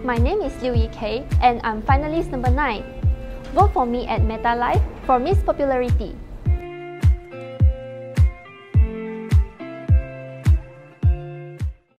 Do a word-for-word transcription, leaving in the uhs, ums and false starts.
My name is Liew 𝐿𝐒𝐒 and I'm finalist number nine. Vote for me at Metalive for Miss Popularity.